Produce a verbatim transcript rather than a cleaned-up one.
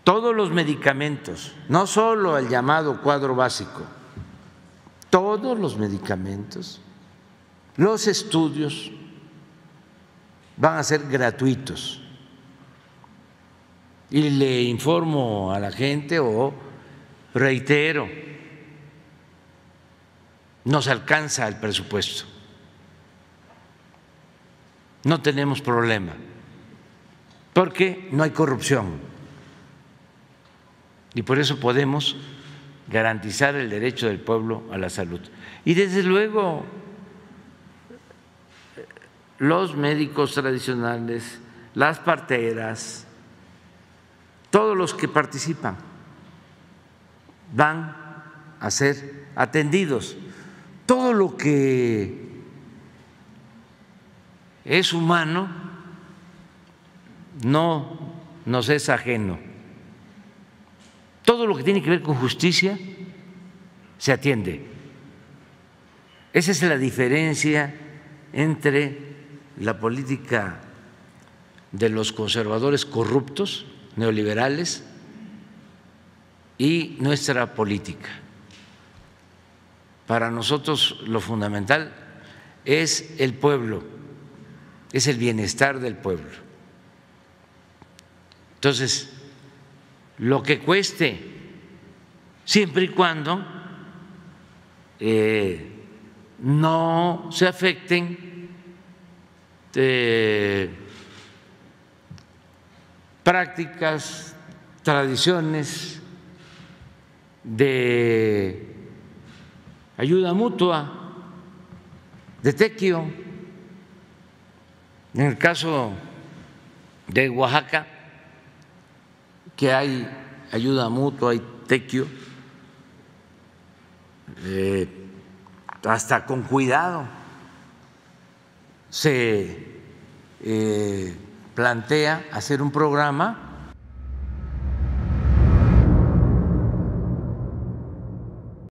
todos los medicamentos, no solo el llamado cuadro básico, todos los medicamentos, los estudios van a ser gratuitos. Y le informo a la gente o reitero, nos alcanza el presupuesto, no tenemos problema, porque no hay corrupción y por eso podemos garantizar el derecho del pueblo a la salud. Y desde luego los médicos tradicionales, las parteras, todos los que participan van a ser atendidos. Todo lo que es humano no nos es ajeno. Todo lo que tiene que ver con justicia se atiende. Esa es la diferencia entre la política de los conservadores corruptos, neoliberales, y nuestra política. Para nosotros lo fundamental es el pueblo, es el bienestar del pueblo. Entonces, lo que cueste, siempre y cuando eh, no se afecten eh, prácticas, tradiciones de ayuda mutua, de tequio. En el caso de Oaxaca, que hay ayuda mutua, hay tequio, eh, hasta con cuidado se eh, plantea hacer un programa